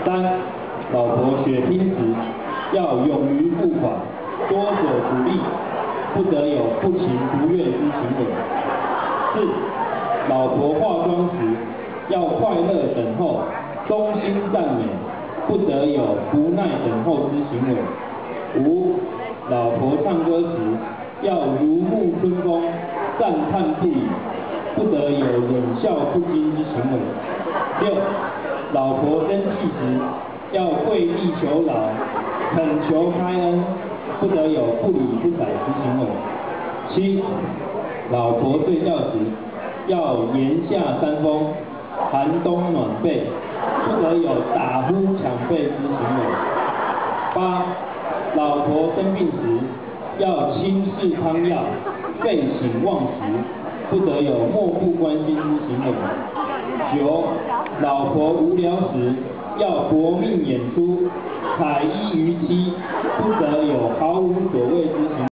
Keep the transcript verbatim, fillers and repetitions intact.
三，老婆血拼时要勇于付款，多者鼓励，不得有不情不愿之行为。四，老婆化妆时要快乐等候，衷心赞美，不得有不耐等候之行为。五，老婆唱歌时要如沐春风，赞叹不已，不得有忍笑不惊之行为。六，老婆生气时要跪地求饶，恳求开恩，不得有不理不睬之行为。七，老婆睡觉时要檐下扇风，寒冬暖被，不得有打呼抢被之行为。八，老婆生病时要轻视汤药，废寝忘食，不得有漠不关心之行为。九，老婆无聊时要搏命演出，彩衣娱妻，不得有毫无所谓之行为。